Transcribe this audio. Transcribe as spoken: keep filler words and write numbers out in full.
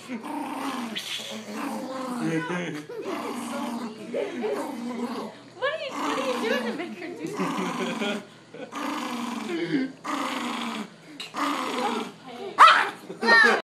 What are you, what are you doing to make her do that?